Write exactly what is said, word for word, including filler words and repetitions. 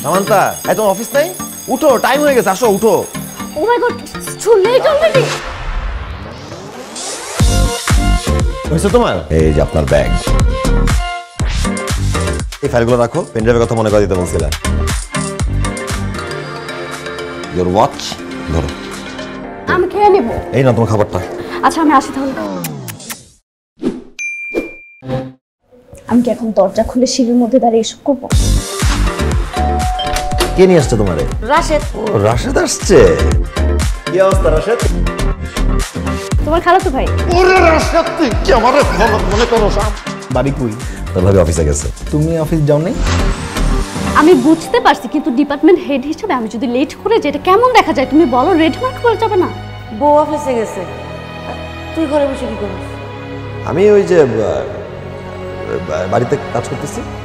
সামান্তা, এই তোমার অফিস নাই? উঠো, টাইম হয়ে গেছে, আসো উঠো। Oh my god, too late already. হয়েছে তোমার? এই যে আপনার ব্যাগ। এই ফাইলগুলো রাখো, পেনড্রাইভের কথা মনে করে দিতে বলছিলাম। ইওর ওয়াচ ধরো। আমি খেয়ে নেব। এই না তোমার খাবারটা। আচ্ছা আমি আসি তাহলে। আমি কি এখন দরজা খুলে সিঁড়ির মধ্যে দাঁড়িয়ে এসব করবো? কে নিয়ে আসছে তোমারে? রাশেদ। ও রাশেদ আসছে। কি অবস্থা রাশেদ? তোমার খালাতো ভাই। ওরে রাশেদ, তুই কি আমারে মনে করো? বাড়ি কই? তোর ভাবি অফিসে গেছে। তুমি অফিস যাও নাই? আমি বুঝতে পারছি, কিন্তু ডিপার্টমেন্ট হেড হিসেবে আমি যদি লেট করে যেটা কেমন দেখা যায় তুমি বলো, রেড মার্ক করে যাবে না? বউ অফিসে গেছে, তুই ঘরে বসে কি করিস? আমি ওই যে বাড়িতে কাজ করতেছি।